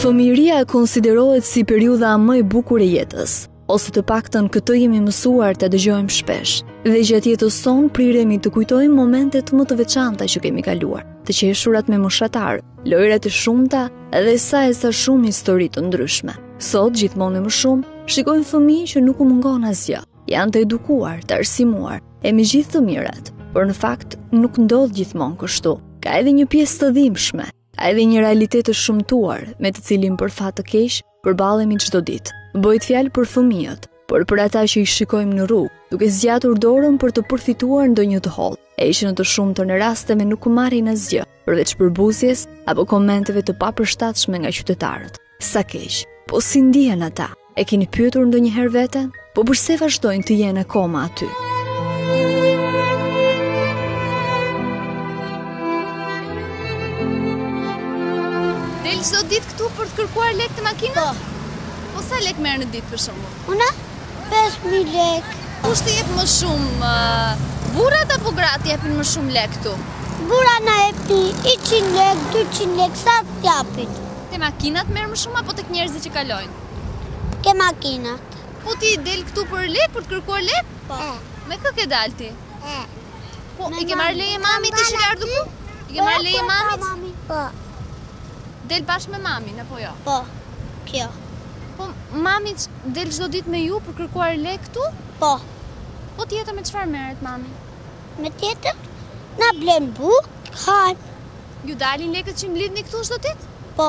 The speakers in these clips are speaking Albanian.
Fëmijëria konsiderohet si periudha më e bukur e jetës, ose të paktën këtë jemi mësuar të dëgjojmë shpesh. Dhe gjatë jetës sonë priremi të kujtojmë momentet më të veçanta që kemi kaluar, të qeshurat me moshatar, lojrat e shumta dhe sa e sa shumë histori të ndryshme. Sot gjithmonë më shumë shikojmë fëmijë që nuk u mungon asgjë. Janë të edukuar, të arsimuar, e me gjithë të mirat, por në fakt nuk ndodh gjithmonë kështu. Ka edhe një pjesë të dhimbshme, ka edhe një realitet të shumtuar, me të cilin për fat të keq përballemi çdo ditë. Bëhet fjalë për fëmijët, por për ata që i shikojmë në rrugë, duke zgjatur dorën për të përfituar ndonjë të hollë, e që në të shumtën e rasteve nuk marrin asgjë, përveç përbuzjes apo komenteve të papërshtatshme nga qytetarët. Sa keq, po si ndihen ata? E keni pyetur ndonjëherë veten? Po përse vazhdojnë të jenë akoma aty? Del çdo ditë këtu për të kërkuar lekë të makinës? Po sa lekë merr në ditë për shembull? Una 5.000 lekë. Kush të jep më shumë, burrat apo gratë japin më shumë lekë këtu? Burra na jepin 100 lekë, 200 lekë, sa t'japin? Te makinat merr më shumë apo tek njerëzit që kalojnë? Ke makinat. Po ti del këtu për lekë, për të kërkuar lekë? Po. Me kë ke dalë ti? Po, Me i ke marrë leje mamit ishte ka ardhur këtu? I ke marrë leje mamit? Po. Del bashkë me mamin apo jo? Po. Kjo. Po mami del çdo ditë me ju për kërkuar lekë këtu? Po. Po tjetër me çfarë merret mami? Me tjetër, na blen bukë, hajmë. Ju dalin lekët që mblidhni këtu çdo ditë? Po.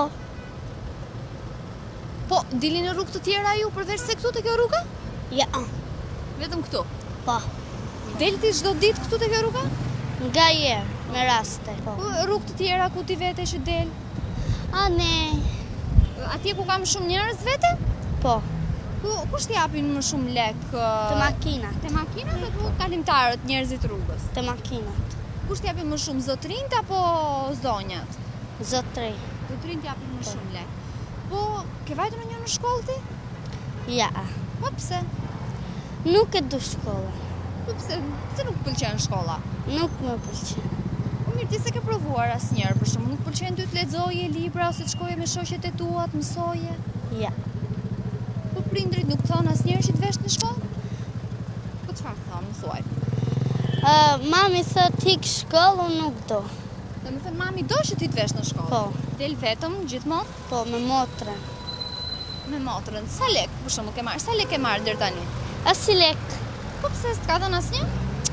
Po, dilin në rrugë të tjera ju përveç se këtu te kjo rruga? Ja. Vetëm këtu. Po. Del ti çdo ditë këtu te kjo rruga? Nga herë, me raste. Po. Rrugë të tjera ku ti vete që del? A ne. Atje ku kam shumë njerëz vete? Po. Kush t'japin më shumë lekë? Të makinat. Te makinat apo kalimtarët, njerëzit rrugës? Të makinat. Kush t'japin më shumë, zotrinjt apo zonjat? Zotri. Zotrinjt t'japin më shumë lekë. Po, ke vajtur në një në shkollë ti? Ja. Po pse? Nuk e du shkolla. Po pse? Pse nuk pëlqen shkolla? Nuk më pëlqen. Po mirë, ti se ke provuar asnjëherë, për shembull, nuk pëlqen ty të lexoje libra ose të shkoje me shoqet e tua, të mësoje? Ja. Po prindrit nuk thonë asnjëherë që të vesh në shkollë? Po çfarë thonë, më thuaj? Mami thot hik shkollë, unë nuk do. Domethënë mami do që ti të vesh në shkollë? Po. Del vetëm gjithmonë? Po, me motrën. Me motrën. Sa lekë për shembull ke marrë? Sa lekë ke marrë deri tani? Asi lekë. Po pse s'ka dhënë asnjë?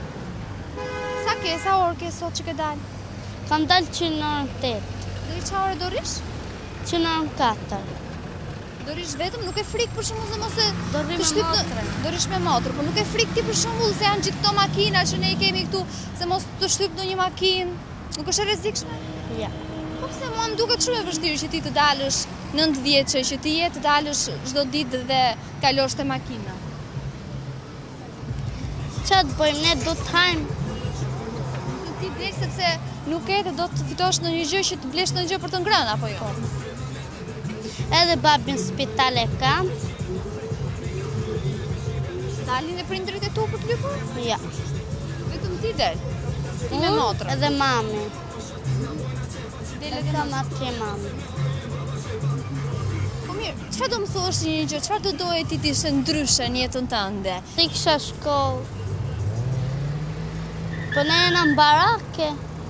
Sa orë ke sot që ke dalë? Kam dalë që në orën 8. Deri çfarë ore do rish? Që në orën 4. Do rish vetëm, nuk e frikë për shembull se mos e Do rri me motrën. Do rish me motrë, po nuk e frikë ti për shembull se janë gjithë këto makina që ne i kemi këtu, se mos të shtyp ndonjë makinë. Nuk është e rrezikshme? Ja. Po pse mua më duket shumë e vështirë që ti të dalësh 9 vjeçë, që ti të dalësh çdo ditë dhe kalosh te makina. Ç'a të bëjmë, ne do të hajmë. Ti del sepse nuk e dhe do të fitosh në një gjë që të blesh në një gjë për të ngrënë, apo jo? Edhe babin spital e kam. Dalin e prindrit e tu për të lypur? Ja. Vetëm ti del? Ti me motrën? Edhe mami. Del E edhe kam mami. atje mami. Po mirë, çfarë do më thuash një gjë? Çfarë do doje ti të ishte ndryshe në jetën tënde? Ti kisha shkollë. Po ne jena në barake.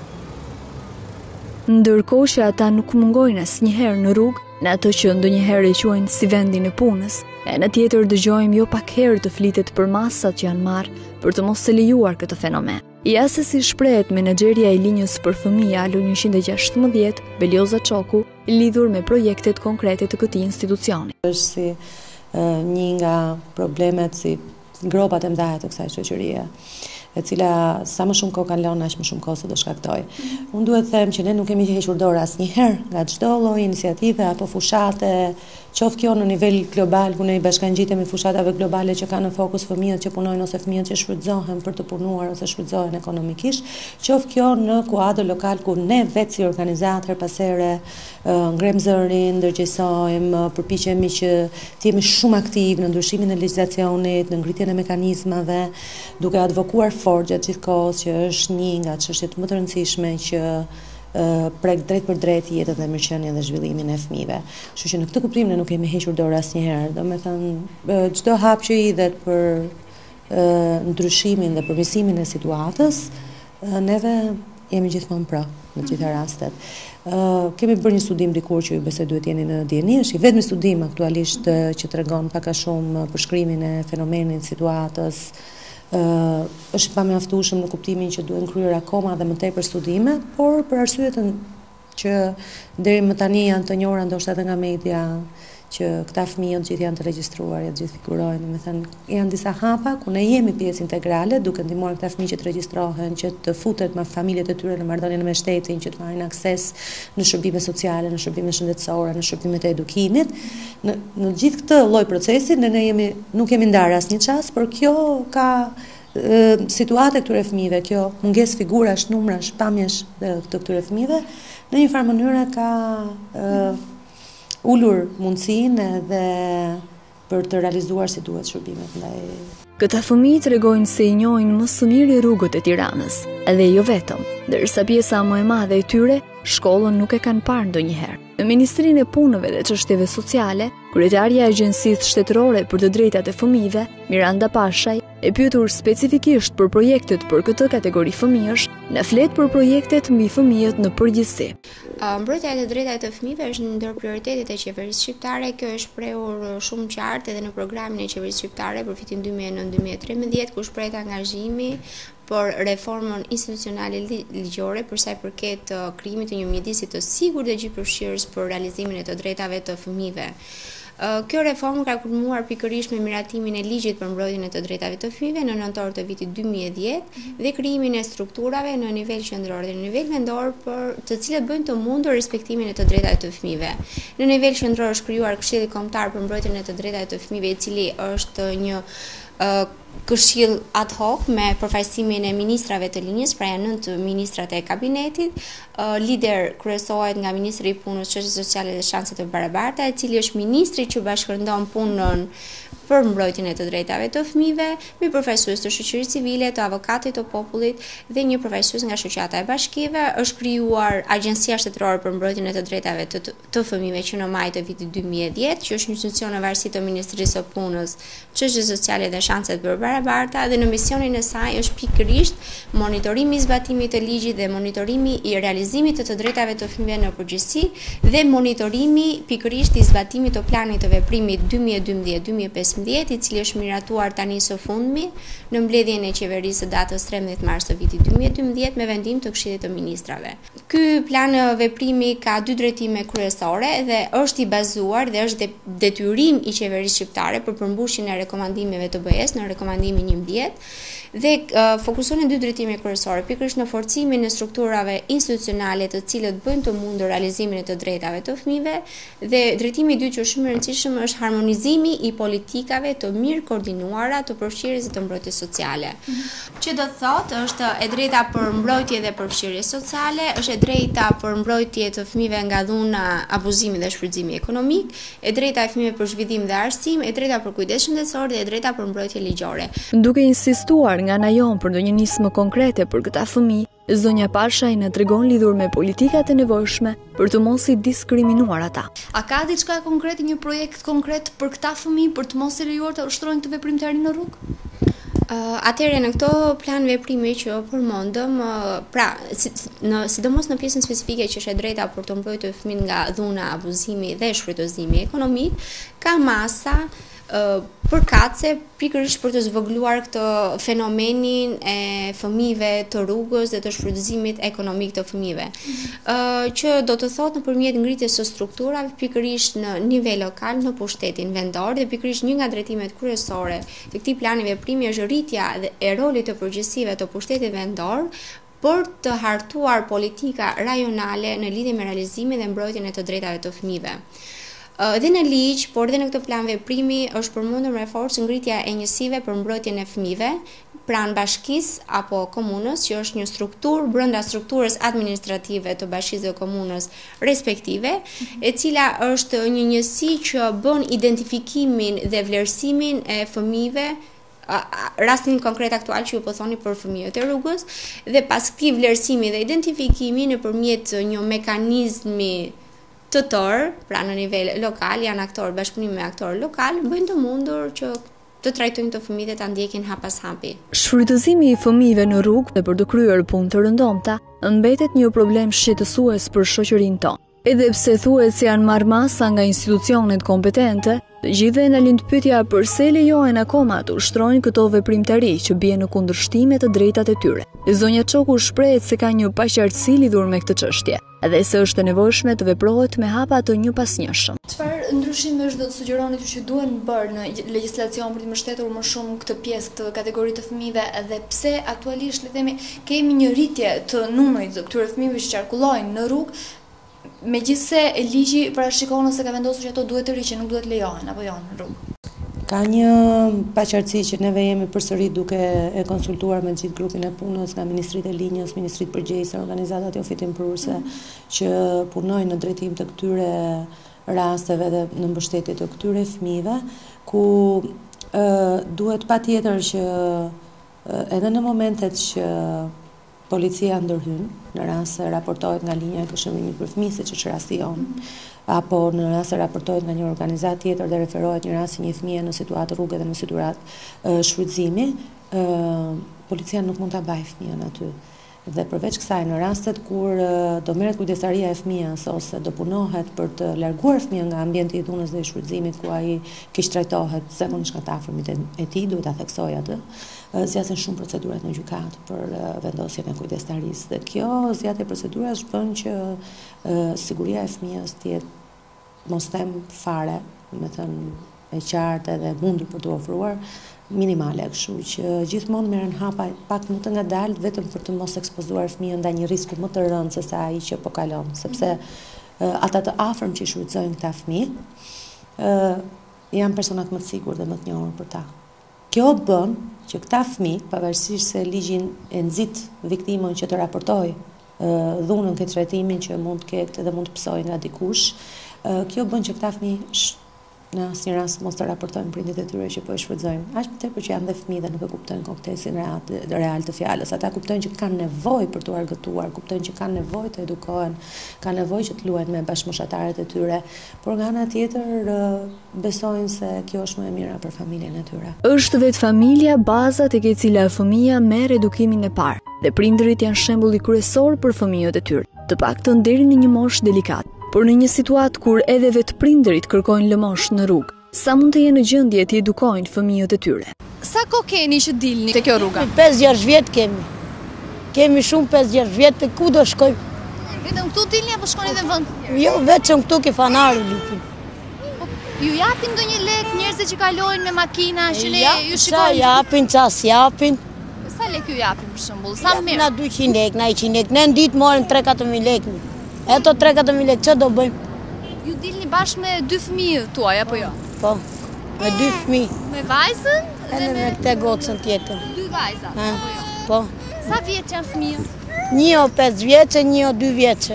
Ndërkohë që ata nuk mungojnë asnjëherë në rrugë, në ato që ndonjëherë e quajnë si vendin e punës, e në tjetër dëgjojmë jo pak herë të flitet për masat që janë marrë për të mos e lejuar këtë fenomen. Ja se si shprehet menaxheria e linjës për fëmijë Alo 116, Belioza Çoku, lidhur me projektet konkrete të këtij institucioni. Është si një nga problemet, si gropat e mëdha të kësaj shoqërie, e cila sa më shumë kohë kanë lënë, aq më shumë kohë do shkaktoj. Unë duhet të them që ne nuk kemi hequr dorë asnjëherë nga çdo lloj iniciative apo fushate, qoftë kjo në nivel global, ku ne i bashkangjitemi fushatave globale që kanë në fokus fëmijët që punojnë ose fëmijët që shfrytëzohen për të punuar ose shfrytëzohen ekonomikisht, qoftë kjo në kuadër lokal ku ne vetë si organizat her pas here ngrem zërin, ndërgjegjsojmë, përpiqemi që të jemi shumë aktiv në ndryshimin e legjislacionit, në ngritjen e mekanizmave, duke advokuar fort gjatë gjithë kohës që është një nga çështjet më të rëndësishme që prek drejt për drejt jetën dhe mirëqenien dhe zhvillimin e fëmijëve. Kështu që në këtë kuptim ne nuk kemi hequr dorë asnjëherë. Domethënë çdo hap që hidhet për ndryshimin dhe përmirësimin e situatës, neve jemi gjithmonë pro në të gjitha rastet. Kemi bërë një studim dikur që ju besoj duhet jeni në dieni, është i vetmi studim aktualisht që tregon pak a shumë përshkrimin e fenomenit, situatës. Është pa mjaftueshëm në kuptimin që duhen kryer akoma dhe më tepër studime, por për arsyet që deri më tani janë të njohura ndoshta edhe nga media, që këta fëmijë të gjithë janë të regjistruar, të gjithë figurojnë, domethënë janë disa hapa ku ne jemi pjesë integrale duke ndihmuar këta fëmijë që të regjistrohen, që të futet me familjet e tyre në marrëdhënie me shtetin, që të marrin akses në shërbime sociale, në shërbime shëndetësore, në shërbimet e edukimit. Në gjithë këtë lloj procesi ne nuk kemi ndarë asnjë çast, por kjo ka situata këtyre fëmijëve, kjo mungesë figurash, numrash, pamjesh të këtyre fëmijëve, në një farë mënyrë ka ulur mundësinë edhe për të realizuar si duhet shërbimet ndaj. Këta fëmijë tregojnë se i njohin më së miri rrugët e Tiranës, edhe jo vetëm, ndërsa pjesa më e madhe e tyre shkollën nuk e kanë parë ndonjëherë. Në Ministrinë e Punëve dhe Çështjeve Sociale, kryetaria e Agjencisë Shtetërore për të Drejtat e Fëmijëve, Miranda Pashaj, e pyetur specifikisht për projektet për këtë kategori fëmijësh, na flet për projektet mbi fëmijët në përgjithësi. Mbrojtja e drejtave të fëmijëve është ndër prioritetet e qeverisë shqiptare. Kjo është shprehur shumë qartë edhe në programin e qeverisë shqiptare për vitin 2009-2013, ku shprehet angazhimi për reformën institucionale ligjore për sa i përket krijimit të një mjedisi të sigurt dhe gjithëpërfshirës për realizimin e të drejtave të fëmijëve. Kjo reformë ka kulmuar pikërisht me miratimin e ligjit për mbrojtjen e të drejtave të fëmijëve në nëntor të vitit 2010 dhe krijimin e strukturave në nivel qendror dhe në nivel vendor për të cilët bëjnë të mundur respektimin e të drejtave të fëmijëve. Në nivel qendror është krijuar Këshilli Kombëtar për mbrojtjen e të drejtave të fëmijëve, i cili është një këshill ad hoc me përfaqësimin e ministrave të linjës, pra janë 9 ministrat e kabinetit. Lider kryesohet nga ministri i punës, çështjes sociale dhe shanset e barabarta, i cili është ministri që bashkëndon punën për mbrojtjen e të drejtave të fëmijëve, me përfaqësues të shoqërisë civile, të avokatit të popullit dhe një përfaqësues nga shoqata e bashkive. Është krijuar Agjencia Shtetërore për mbrojtjen e të drejtave të fëmijëve që në maj të vitit 2010, që është një institucion në varësi të Ministrisë së Punës, Çështjes Sociale dhe Shanset e barabarta, dhe në misionin e saj është pikërisht monitorimi i zbatimit të ligjit dhe monitorimi i realizimit të drejtave të fëmijëve në përgjithësi dhe monitorimi pikërisht i zbatimit të planit të veprimit 2012-2015, i cili është miratuar tani së fundmi në mbledhjen e qeverisë së datës 13 mars të vitit 2012 me vendim të Këshillit të Ministrave. Ky plan veprimi ka 2 drejtime kryesore dhe është i bazuar dhe është detyrim i qeverisë shqiptare për përmbushjen e rekomandimeve të BE-s në rekomandimin 11 dhe fokuson në 2 drejtime kryesore, pikërisht në forcimin e strukturave institucionale të cilët bëjnë të mundur realizimin e të drejtave të fëmijëve, dhe drejtimi i dytë që është shumë i rëndësishëm është harmonizimi i politikave të mirë koordinuara të përfshirjes dhe të mbrojtjes sociale. Që do të thotë është e drejta për mbrojtje dhe përfshirje sociale, është e drejta për mbrojtje të fëmijëve nga dhuna, abuzimi dhe shfrytëzimi ekonomik, e drejta e fëmijëve për zhvillim dhe arsim, e drejta për kujdes shëndetësor dhe e drejta për mbrojtje ligjore. Duke insistuar nga ana jon për ndonjë nismë konkrete për këta fëmijë, zonja Pashaj na tregon lidhur me politikat e nevojshme për të mos i diskriminuar ata. A ka diçka konkret, një projekt konkret për këta fëmijë për të mos i lejuar të ushtrojnë të veprimtarin në rrugë? Atëherë në këto plan veprimi që përmendëm, pra, sidomos në pjesën specifike që është e drejta për të mbrojtur fëmijët nga dhuna, abuzimi dhe shfrytëzimi ekonomik, ka masa përkatëse pikërisht për të zvogëluar këtë fenomenin e fëmijëve të rrugës dhe të shfrytëzimit ekonomik të fëmijëve, që do të thotë nëpërmjet ngritjes së strukturave pikërisht në nivel lokal, në pushtetin vendor, dhe pikërisht një nga drejtimet kryesore të këtij plani veprimi është rritja e rolit të përgjegjësive të pushtetit vendor për të hartuar politika rajonale në lidhje me realizimin dhe mbrojtjen e të drejtave të fëmijëve. Dhe në ligj, por dhe në këtë plan veprimi është përmendur me forcë ngritja e njësive për mbrojtjen e fëmijëve pranë bashkisë apo komunës, që është një strukturë brenda strukturës administrative të bashkisë dhe komunës respektive, e cila është një njësi që bën identifikimin dhe vlerësimin e fëmijëve rastin konkret aktual që ju po thoni për fëmijët e rrugës, dhe pas këtij vlerësimi dhe identifikimi nëpërmjet një mekanizmi të tërë, pra në nivel lokal, janë aktorë, bashkëpunim me aktorë lokal, bëjnë të mundur që të trajtojnë të fëmijët dhe ta ndjekin hap pas hapi. Shfrytëzimi i fëmijëve në rrugë dhe për të kryer punë të rëndomta mbetet një problem shqetësues për shoqërinë tonë. Edhe pse thuhet se janë marrë masa nga institucionet kompetente, gjithë na lind pyetja pse lejohen akoma të ushtrojnë këto veprimtari që bien në kundërshtim me të drejtat e tyre. Zonja Çoku shprehet se ka një paqartësi lidhur me këtë çështje, dhe se është e nevojshme të veprohet me hapa të një pas njëshëm. Çfarë ndryshimesh do të sugjeroni që duhen bërë në legjislacion për të mbështetur më shumë këtë pjesë, këtë kategori të fëmijëve, dhe pse aktualisht le të themi kemi një rritje të numrit të këtyre fëmijëve që qarkullojnë në rrugë, megjithse ligji parashikon ose ka vendosur që ato duhet të riqen, nuk duhet lejohen apo jo në rrugë. Ka një paqartësi që neve jemi përsëri duke e konsultuar me gjithë grupin e punës nga Ministritë e Linjës, Ministritë Përgjegjëse, organizatat jo fitimprurëse që punojnë në drejtim të këtyre rasteve dhe në mbështetje të këtyre fëmijëve, ku duhet patjetër që edhe në momentet që policia ndërhyn, në rast se raportohet nga linja e këshillimit për fëmijë, siç është rasti jon, apo në rast se raportohet nga një organizat tjetër dhe referohet një rast si një fëmijë në situatë rruge dhe në situatë shfrytëzimi, policia nuk mund ta bajë fëmijën aty. Dhe përveç kësaj, në rastet kur do merret kujdestaria e fëmijës ose do punohet për të larguar fëmijën nga ambienti i dhunës dhe i shfrytëzimit ku ai keq trajtohet, zakonisht nga të afërmit e tij, duhet ta theksoj atë. Zjasin shumë procedurat në gjykatë për vendosjen e kujdestarisë. Dhe kjo zgjatje procedurash bën që siguria e fëmijës të jetë mos them fare, me thënë e qartë edhe mundur për të ofruar minimale, kështu që gjithmonë merren hapa pak më të ngadaltë vetëm për të mos ekspozuar fëmijën ndaj një risku më të rëndë se sa ai që po kalon, sepse ata të afërm që i shfrytëzojnë këta fëmijë janë personat më të sigurt dhe më të njohur për ta. Kjo bën që këta fëmijë, pavarësisht se ligji e nxit viktimën që të raportojë dhunën, këtë trajtimin që mund të ketë dhe mund të pësojë nga dikush, kjo bën që këta fëmijë në asnjë rast mos të raportojnë prindit e tyre që po e shfrytëzojnë. Aq më tepër që janë dhe fëmijë dhe nuk e kuptojnë kontekstin real të fjalës. Ata kuptojnë që kanë nevojë për të argëtuar, kuptojnë që kanë nevojë të edukohen, kanë nevojë që të luajnë me bashkëmoshatarët e tyre, por nga ana tjetër besojnë se kjo është më e mira për familjen e tyre. Është vetë familja baza tek e cila fëmia merr edukimin e parë, dhe prindërit janë shembulli kryesor për fëmijët e tyre, të paktën deri në një moshë delikatë. Por në një situatë kur edhe vetë prindërit kërkojnë lëmosh në rrugë, sa mund të jenë në gjendje të edukojnë fëmijët e tyre? Sa kohë keni që dilni te kjo rruga? 5-6 vjet kemi. Kemi shumë 5-6 vjet, te ku do shkojmë? Vetëm këtu dilni apo shkoni edhe në vend? Jo, vetëm këtu ke fanari lupin. Ju japin ndonjë lek njerëzit që kalojnë me makina që ne ju Sa shikojmë? japin, ças japin. Sa lek ju japin për shembull? Sa Japin mirë? na 200 lek, na 100 lek. Ne në ditë marrim 3-4.000 lek. Eto 3-4.000 lek, që do bëjmë? Ju dilni bashkë me 2 fëmijë tuaj apo jo? Po, me 2 fëmijë, Me vajzën edhe me këtë gocën tjetër. 2 vajza Ha, apo jo? po. Sa vjeç janë fëmijët? Një o 5 vjeçe, një o 2 vjeçe.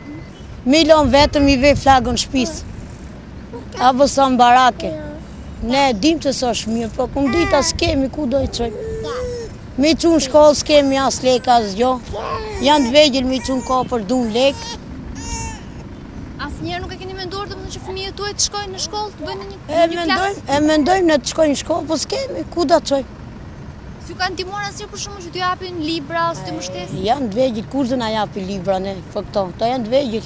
Milon vetëm i ve flagën shtëpisë. Apo sa në barake. Ne dim që s'është mirë, po kum dita s'kemi ku do i çojmë. Mi çun shkollë s'kemi as lek as gjë. Janë të vegjël mi çun ka për dun lek. Asnjëherë nuk e keni menduar domethënë që fëmijët tuaj të shkojnë në shkollë, të bëjnë një klasë? E mendojmë ne të shkojnë në shkollë, po s'kemi ku do çojmë. Si ju kanë ndihmuar asnjëherë për shkakun që t'ju japin libra ose të mbështesin? Janë të vegjël, kush do na japi libra ne, po këto janë të vegjël.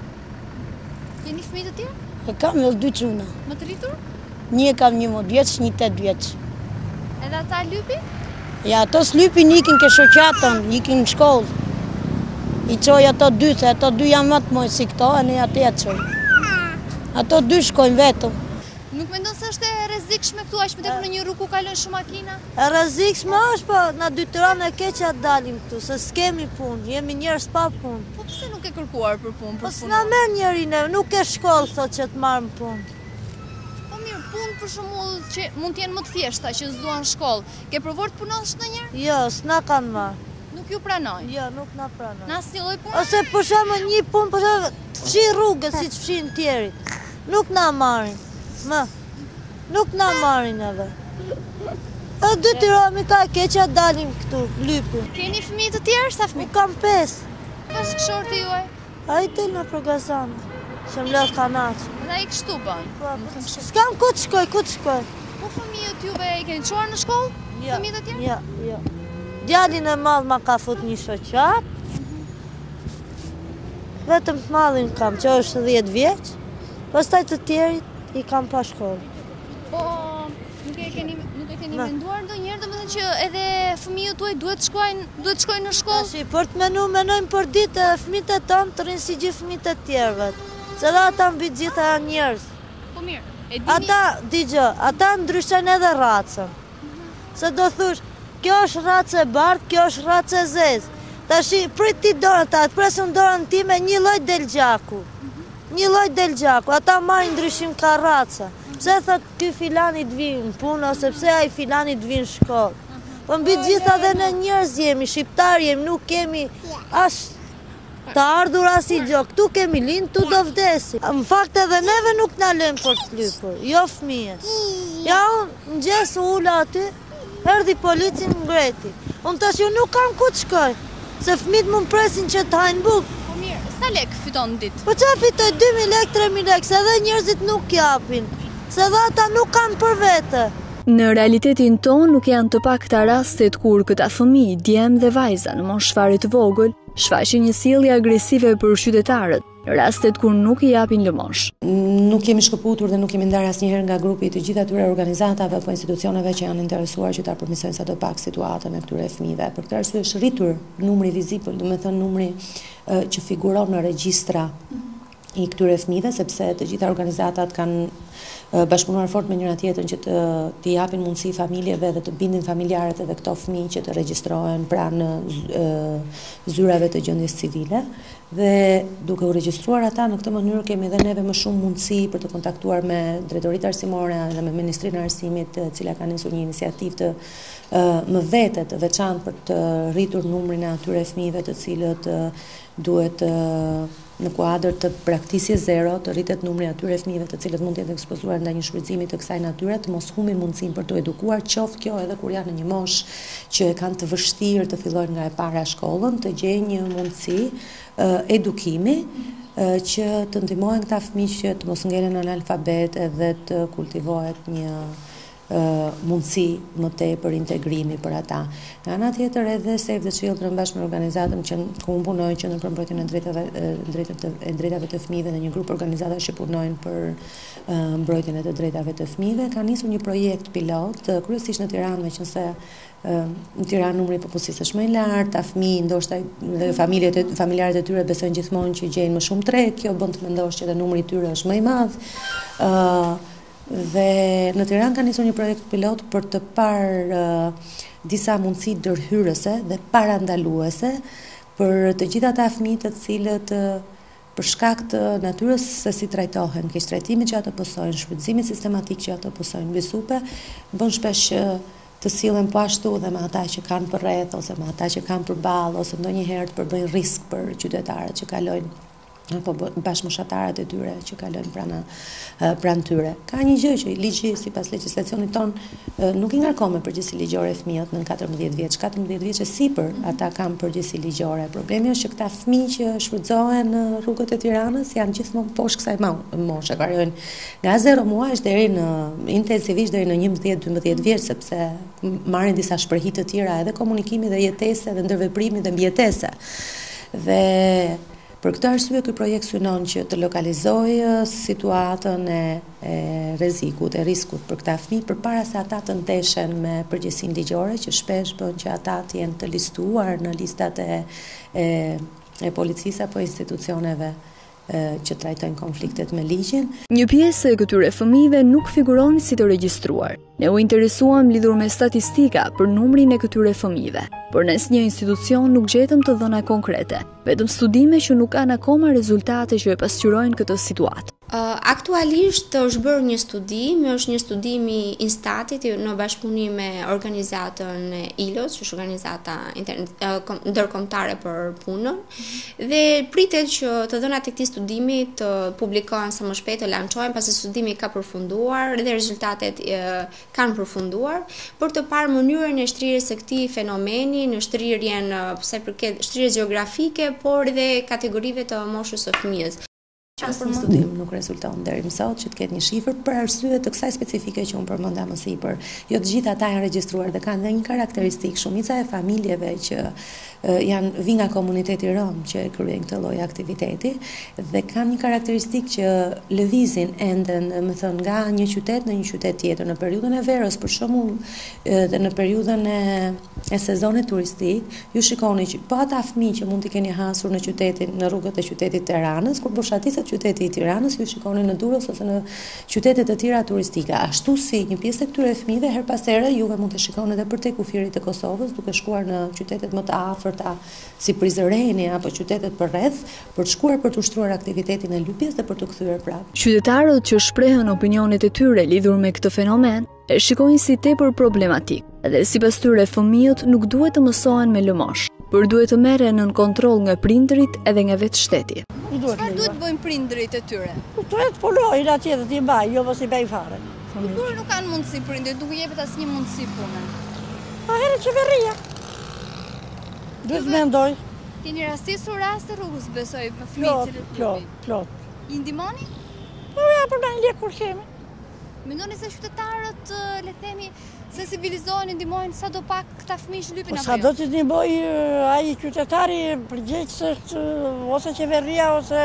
Keni fëmijë të tjerë? E kam edhe 2 çuna. Më të rritur? Një kam 11 vjeç, një 8 vjeç. Edhe ata lypi? Ja, ato s'lypin ikin ke shoqatën, ikin në shkollë. I çoj ato 2, se ato 2 janë më të moj si këto, e ne atë ja çoj. Ato 2 shkojnë vetëm. Nuk mendon se është e rrezikshme këtu aq më tepër në një rrugë ku kalojnë shumë makina? E rrezikshme është, po na detyron e keq atë dalim këtu, se s'kemi punë, jemi njerëz pa punë. Po pse nuk e kërkuar për punë? Po s'na merr njëri ne, nuk e shkollë thot që të marrim punë. Po mirë, punë për shembull që mund të jenë më të thjeshta, që s'duan shkollë. Ke provuar të punosh ndonjëherë? Jo, s'na kanë marrë. Nuk ju pranojnë. Jo, nuk na pranojnë. Në asnjë lloj pune? Ose për shembull një punë, për shembull, të fshi rrugën siç fshin tjerit. Nuk na marrin. Nuk na marrin edhe. E detyrohemi ta keqja dalim këtu, lypin. Keni fëmijë të tjerë, sa fëmijë? Kam 5. Është këshorti juaj? A i del në Përgazane, që më lëtë kanaqë. Dhe ai kështu bën. S'kam ku të shkoj, ku të shkoj. Po fëmijët juve i keni çuar në shkollë? Fëmijët e tjerë? Ja. Djalin e madh ma ka fut një shoqat. Vetëm të madhin kam, që është 10 vjeç. Pastaj të tjerit i kam pa shkollë. Po nuk e keni menduar ndonjëherë domethënë që edhe fëmijët tuaj duhet shkojnë në shkollë? Tashi, për të menojmë për ditë fëmijët e tonë të rinë si gjithë fëmijët e tjerëve. Se dhe ata mbi gjitha njerëz. Po mirë, e dini... Ata ndryshojnë edhe racën. Se do thush, kjo është racë e bardhë, kjo është racë e zezë. Tashi, prit ti dorën ta, të presën dorën ti me një lloj del gjaku. Një lloj del gjaku, ata marrin ndryshim ka raca. Pse thot ky filani të vinë në punë, ose pse ai filani të vinë në shkollë. Po mbi gjitha dhe në njerëz jemi, shqiptar jemi, nuk kemi as të ardhur as i gjë. Këtu kemi lind, tu do vdesi. Në fakt edhe neve nuk na lëm për të lypur, jo fëmijët. Ja unë mëngjes ula aty, erdhi polici më ngreti. Unë tash nuk kam ku të shkoj, se fëmijët më presin që të hajnë bukë. Po mirë, sa lek fiton në ditë? Po qa fitoj 2.000 lek, 3.000 lek, se edhe njerëzit nuk japin. Se dhe ata nuk kanë për vete. Në realitetin ton nuk janë të pakta rastet kur këta fëmijë, djem dhe vajza në moshë fare të vogël shfaqin një sjellje agresive për qytetarët, në rastet kur nuk i japin lëmosh. Nuk kemi shkëputur dhe nuk kemi ndarë asnjëherë nga grupi të gjitha atyre organizatave apo institucioneve që janë interesuar që ta përmirësojnë sadopak situatën e këtyre fëmijëve. Për këtë arsye është rritur numri vizibël, do të thënë numri që figuron në regjistra i këtyre fëmijëve, sepse të gjitha organizatat kanë bashkëpunuar fort me njëra tjetrën që të japin mundësi familjeve dhe të bindin familjarët edhe këto fëmijë që të regjistrohen pranë zyrave të gjendjes civile, dhe duke u regjistruar ata në këtë mënyrë kemi edhe neve më shumë mundësi për të kontaktuar me drejtoritë arsimore dhe me Ministrinë e Arsimit, e cila ka nisur një iniciativë të më vete të veçantë për të rritur numrin e atyre fëmijëve të cilët duhet në kuadër të praktikës zero të rritet numri atyre fëmijëve të cilët mund të jenë ekspozuar ndaj një shfrytëzimi të kësaj natyre, të mos humbin mundësinë për të edukuar, qoftë kjo edhe kur janë në një moshë që e kanë të vështirë të fillojnë nga e para shkollën, të gjejnë një mundësi edukimi që të ndihmojnë këta fëmijë që të mos ngelen analfabet edhe të kultivohet një mundësi më tepër integrimi për ata. Nga ana tjetër edhe Save the Children bashkë me organizatën ku unë punoj që në përmbrojtjen e drejtave të fëmijëve dhe një grup organizatash që punojnë për mbrojtjen e të drejtave të fëmijëve, ka nisur një projekt pilot kryesisht në Tiranë, meqense në Tiranë numri i popullsisë është më i lartë, ta fëmijë ndoshta dhe familjarët e tyre besojnë gjithmonë që gjejnë më shumë treg, kjo bën të mendosh që edhe numri i tyre është më i madh. Dhe në Tiranë ka nisur një projekt pilot për të parë disa mundësi ndërhyrëse dhe parandaluese për të gjitha ata fëmijë të cilët për shkak të natyrës se si trajtohen, keqtrajtimit që ato pësojnë, shfrytëzimit sistematik që ato pësojnë mbi supe, bën shpesh të sillen po ashtu dhe me ata që kanë përreth ose me ata që kanë përballë ose ndonjëherë të përbëjnë risk për qytetarët që kalojnë apo bashkëmoshatarët e tyre që kalojnë pranë tyre. Ka një gjë që ligji sipas legjislacionit ton nuk i ngarkon me përgjegjësi ligjore fëmijët në 14 vjeç. 14 vjeç e sipër ata kanë përgjegjësi ligjore. Problemi është që këta fëmijë që shfrytëzohen në rrugët e Tiranës janë gjithmonë poshtë kësaj moshe, variojnë nga 0 muajsh deri në intensivisht deri në 11-12 vjeç, sepse marrin disa shprehje të tjera edhe komunikimi dhe jetese dhe ndërveprimi dhe mbijetese. Dhe për këtë arsye ky projekt synon që të lokalizojë situatën e rrezikut, e riskut për këta fëmijë përpara se ata të ndeshen me përgjegjësinë ligjore, që shpesh bën që ata të jenë të listuar në listat e policisë apo institucioneve që trajtojnë konfliktet me ligjin. Një pjesë e këtyre fëmijëve nuk figuron si të regjistruar. Ne u interesuam lidhur me statistika për numrin e këtyre fëmijëve, por në asnjë institucion nuk gjetëm të dhëna konkrete, vetëm studime që nuk kanë akoma rezultate që e pasqyrojnë këtë situatë. Aktualisht është bërë një studim i Instatit në bashkëpunim me organizatën ILOS, që është organizata ndërkombëtare për punën, dhe pritet që të dhënat e këtij studimi të publikohen sa më shpejt, të lançohen pasi studimi ka përfunduar dhe rezultatet kanë përfunduar për të parë mënyrën e shtrirjes së këtij fenomeni në shtrirjen sa i përket shtrirjes gjeografike, por dhe kategorive të moshës së fëmijës. Asnjë studim nuk rezulton deri më sot që të ketë një shifër për arsye të kësaj specifike që unë përmenda më sipër. Jo të gjitha ata janë regjistruar dhe kanë dhe një karakteristikë. Shumica e familjeve që janë vi nga komuniteti rom që kryejnë këtë lloj aktiviteti dhe kanë një karakteristikë që lëvizin ende, domethënë nga një qytet në një qytet tjetër në periudhën e verës, për shembull, dhe në periudhën e sezonit turistik, ju shikoni që po ata fëmijë që mund t'i keni hasur në qytetin, në rrugët e qytetit Tiranës, kur boshatiset qyteti i Tiranës, ju shikoni në Durrës ose në qytetet e tjera turistike. Ashtu si një pjesë e këtyre fëmijëve her pas here juve mund të shikoni edhe përtej kufirit të Kosovës, duke shkuar në qytetet më të afërta si Prizreni apo qytetet përreth, për të shkuar për të ushtruar aktivitetin e lypjes dhe për të kthyer prapë. Qytetarët që shprehen opinionet e tyre lidhur me këtë fenomen e shikojnë si tepër problematik, dhe sipas tyre fëmijët nuk duhet të mësohen me lëmosh, por duhet të merren nën kontroll nga prindërit edhe nga vetë shteti. Çfarë duhet të bëjnë prindërit e tyre? Duhet polojnë atje dhe t'i mbaj, jo mos i bëj fare. Kur nuk kanë mundësi prindërit, nuk jepet asnjë mundësi pune. Herë qeveria. Duhet mendoj. Keni rastisur raste rrugës, besoj, me fëmijë të Plot. I ndihmoni? Po ja për ndonjë lek kur kemi. Mendoni se qytetarët, le të themi, sensibilizohen, ndihmojnë sadopak këta fëmijë që lypin apo jo? Sa do të ndihmoj ai qytetari përgjegjës ose qeveria ose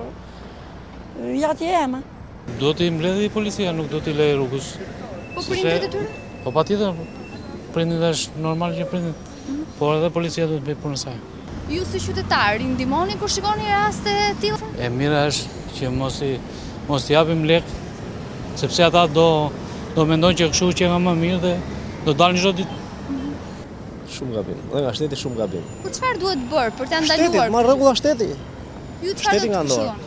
jati ema. Do t'i mbledhi policia, nuk do t'i lejë rrugës. Po prindërit e tyre? Po patjetër, prindit është normal që prindit, por edhe policia duhet bëj punën e saj. Ju si qytetar, i ndihmoni kur shikoni raste të tilla? E mira është që mos t'i japim lek, sepse ata do mendojnë që kështu që nga më mirë dhe do dalin çdo ditë. Shumë gabim, dhe nga shteti shumë gabim. Po çfarë duhet bërë për ta ndaluar? Shteti, ma rregulla shteti. Ju çfarë do të këshilloni?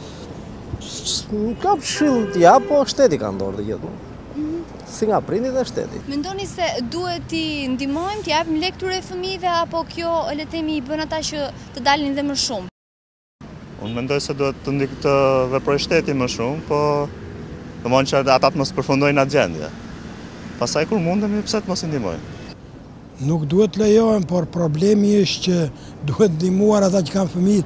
Nuk ka këshill t'ja, po shteti ka ndorë dhe gjithë. Si nga prindit dhe shteti. Mendoni se duhet t'i ndihmojmë, t'i japim lek këtyre fëmijëve apo kjo le të themi i bën ata që të dalin dhe më shumë? Unë mendoj se duhet të veprojë shteti më shumë, po domthonjë që ata të mos përfundojnë atë gjendje. Pastaj kur mundemi, pse të mos i ndihmojnë? Nuk duhet lejohen, por problemi është që duhet ndihmuar ata që kanë fëmijë,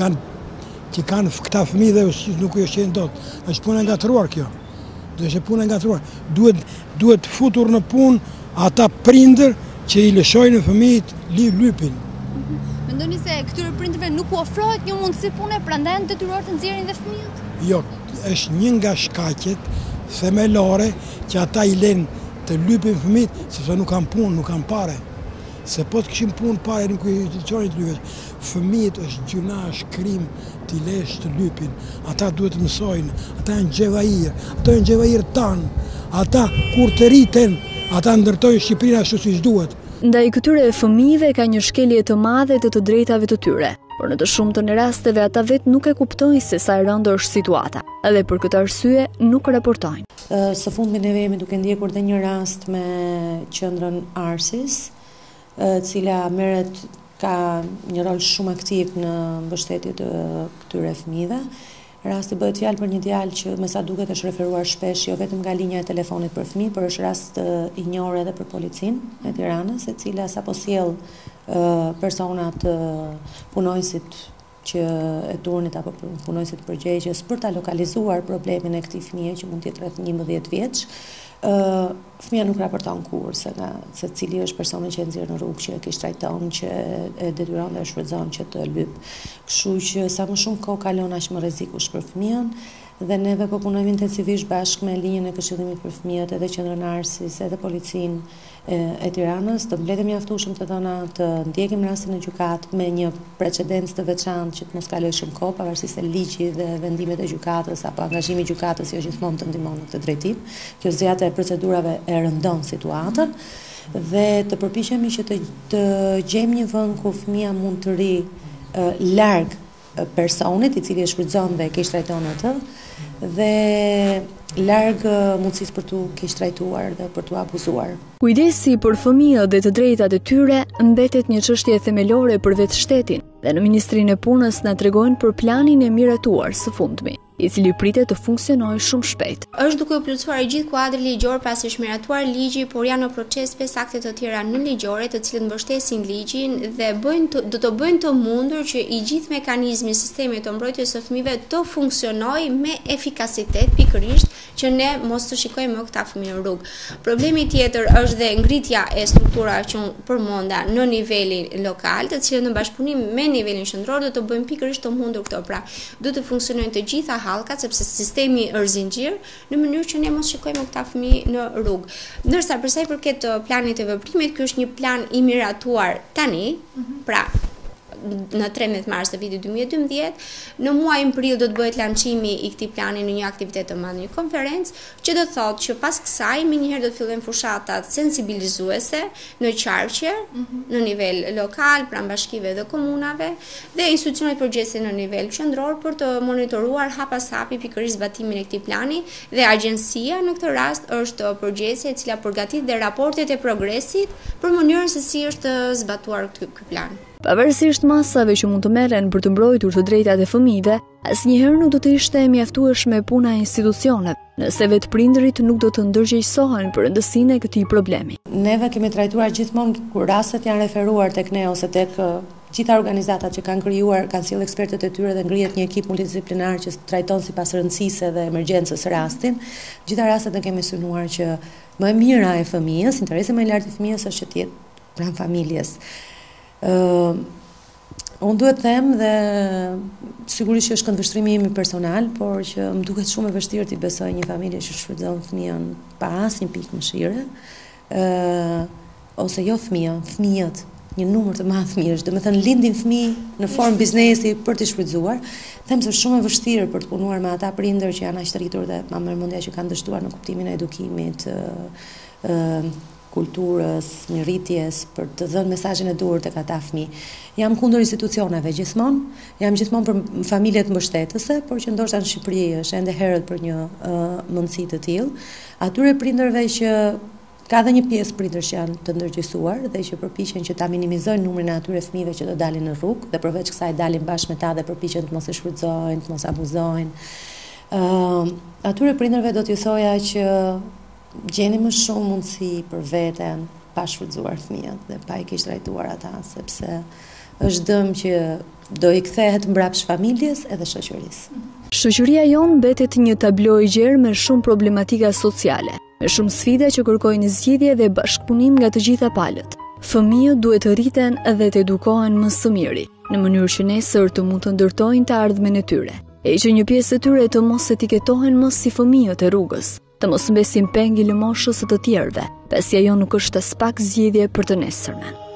që kanë këta fëmijë dhe nuk i është dot. Është punë e ngatruar kjo. Do është punë e ngatruar. Duhet futur në punë ata prindër që i lëshojnë fëmijët lypin. Mendoni se këtyre prindërve nuk u ofrohet një mundësi pune, prandaj janë detyruar të nxjerrin dhe fëmijët? Jo, është një nga shkaqet themelore që ata i lënë të lypin fëmijët, sepse nuk kanë punë, nuk kanë pare. Se po të kishim punë pare, nuk i qonin të lypin. Fëmijët është gjuna, është krim t'i lesh të lypin. Ata duhet të mësojnë, ata janë gjevajir tanë. Ata kur të rriten, ata ndërtojnë Shqipërinë ashtu siç duhet. Ndaj këtyre fëmijëve ka një shkelje të madhe të drejtave të tyre, por në të shumtën e rasteve ata vetë nuk e kuptojnë se sa e rëndë është situata, edhe për këtë arsye nuk raportojnë. Së fundmi ne jemi duke ndjekur dhe një rast me qendrën Arsis, cila ka një rol shumë aktiv në mbështetje të këtyre fëmijëve. Rasti bëhet fjalë për një djalë që me sa duket është referuar shpesh jo vetëm nga linja e telefonit për fëmijë, por është rast i njohur edhe për policinë e Tiranës, e cila sapo sjell personat punonjësit që e turnit apo punonjësit përgjegjës për ta lokalizuar problemin e këtij fëmie që mund të jetë rreth 11 vjeç. Fëmia nuk raporton kurrë se cili është personi që e nxjerr në rrugë, që e kish trajton, që e detyron dhe e shfrytëzon që të lyp. Kështu që sa më shumë kohë kalon aq më rrezikues për fëmijën, dhe neve po punojmë intensivisht bashkë me linjën e këshillimit për fëmijët, edhe qendrën Arsis, edhe policinë e Tiranës, të mbledhemi mjaftueshëm të dhëna të ndjekim rastin në gjykatë me një precedencë të veçantë që të mos kalojë shumë kohë, pavarësisht se ligji dhe vendimet e gjykatës apo angazhimi i gjykatës jo gjithmonë të ndihmon në këtë drejtim. Kjo zgjatja e procedurave e rëndon situatën dhe të përpiqemi që të gjejmë një vend ku fëmia mund të rri larg personit i cili e shfrytëzon dhe e keq trajton atë, dhe larg mundësisë për t'u keq trajtuar dhe për t'u abuzuar. Kujdesi për fëmijët dhe të drejtat e tyre mbetet një çështje themelore për vetë shtetin dhe në Ministrinë e Punës na tregojnë për planin e miratuar së fundmi, i cili pritet të funksionojë shumë shpejt. Është duke u plotësuar i gjithë kuadri ligjor pasi është miratuar ligji, por janë në proces 5 akte të tjera në ligjore, të cilët mbështesin ligjin dhe do të bëjnë të mundur që i gjithë mekanizmi i sistemit të mbrojtjes së fëmijëve të funksionojë me efikasitet, pikërisht që ne mos të shikojmë më këta fëmijë në rrugë. Problemi tjetër është dhe ngritja e strukturave që unë përmenda në nivelin lokal, të cilët në bashkëpunim me nivelin qendror do të bëjmë pikërisht të mundur këto. Pra, do të funksionojnë të gjitha hallkat, sepse sistemi është zinxhir, në mënyrë që ne mos shikojmë këta fëmijë në rrugë. Ndërsa për sa i përket planit të veprimit, ky është një plan i miratuar tani, pra në 13 mars të vitit 2012, në muajin prill do të bëhet lançimi i këtij plani në një aktivitet të madh, një konferencë, që do thotë që pas kësaj menjëherë do të fillojnë fushatat sensibilizuese në qarqe, në nivel lokal, pranë bashkive dhe komunave, dhe institucionet përgjithëse në nivel qendror për të monitoruar hap pas hapi pikërisht zbatimin e këtij plani, dhe agjencia në këtë rast është përgjithëse e cila përgatit dhe raportet e progresit për mënyrën se si është zbatuar ky plan. Pavarësisht masave që mund të merren për të mbrojtur të drejtat e fëmijëve, asnjëherë nuk do të ishte mjaftueshme puna e institucioneve, nëse vetë prindërit nuk do të ndërgjegjësohen për rëndësinë e këtij problemi. Neve kemi trajtuar gjithmonë kur rastet janë referuar tek ne ose tek gjitha organizatat që kanë krijuar, kanë sjellë ekspertët e tyre dhe ngrihet një ekip multidisiplinar që trajton sipas rëndësisë dhe emergjencës rastin. Gjitha rastet ne kemi synuar që më e mira e fëmijës, interesi më i lartë i fëmijës është që të jetë pranë familjes. Unë duhet them dhe sigurisht që është këndvështrimi im personal, por që më duket shumë e vështirë t'i besoj një familje që shfrytëzon fëmijën pa asnjë pikë mëshire, ose jo fëmijët, një numër të madh fëmijësh, domethënë lindin fëmijë në formë biznesi për t'i shfrytëzuar, them se është shumë e vështirë për të punuar me ata prindër që janë aq të rritur dhe ma mërmendja që kanë dështuar në kuptimin e edukimit, kulturës, njëritjes, për të dhënë mesazhin e duhur tek ata fëmijë. Jam kundër institucioneve gjithmonë, jam gjithmonë për familjet mbështetëse, por që ndoshta në Shqipëri është ende herët për një mundësi të tillë. Atyre prindërve që ka dhe një pjesë prindërsh që janë të ndërgjegjësuar dhe që përpiqen që ta minimizojnë numrin e atyre fëmijëve që do dalin në rrugë dhe përveç kësaj dalin bashkë me ta dhe përpiqen të mos e shfrytëzojnë, të mos abuzojnë. Atyre prindërve do t'ju thoja që gjeni më shumë mundësi për veten pa shfrytëzuar fëmijët dhe pa i keq trajtuar ata, sepse është dëm që do i kthehet mbrapsht familjes edhe shoqërisë. Shoqëria jonë mbetet një tablo i gjerë me shumë problematika sociale, me shumë sfida që kërkojnë zgjidhje dhe bashkëpunim nga të gjitha palët. Fëmijët duhet të rriten dhe të edukohen më së miri, në mënyrë që nesër të mund të ndërtojnë të ardhmen e tyre, e që një pjesë e tyre të mos etiketohen më si fëmijët e rrugës, të mos mbesin peng i lëmoshës së të tjerëve, pasi ajo nuk është as pak zgjidhje për të nesërmen.